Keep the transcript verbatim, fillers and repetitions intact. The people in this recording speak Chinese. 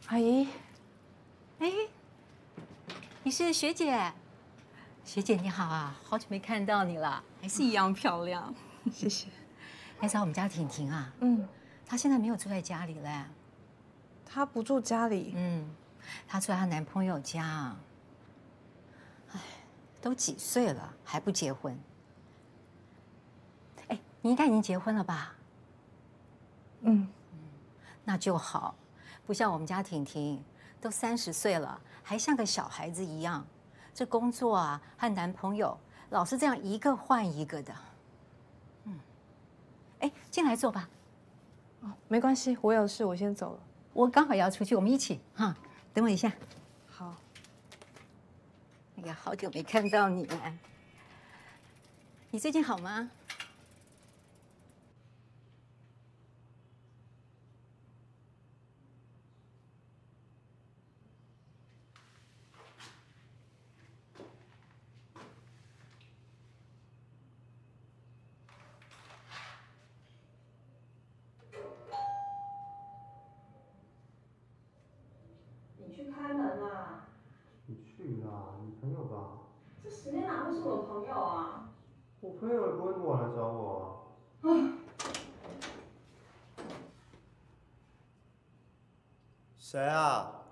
阿姨，哎，你是学姐？学姐你好啊，好久没看到你了，还是一样漂亮。 谢谢。 来找我们家婷婷啊？ 嗯， 她现在没有住在家里嘞。 她不住家里。 嗯，她住在她男朋友家。哎，都几岁了还不结婚？哎，你应该已经结婚了吧？ 嗯嗯，那就好，不像我们家婷婷，都三十岁了，还像个小孩子一样。这工作啊和男朋友老是这样一个换一个的。嗯，哎，进来坐吧。 哦，没关系，我有事，我先走了。 我刚好要出去，我们一起哈。等我一下。 好。 哎呀，好久没看到你了。你最近好吗？ 你去开门啦！ 你去啦，你朋友吧？ 这时间哪会是我的朋友啊？ 我朋友也不会那么晚来找我啊。谁啊？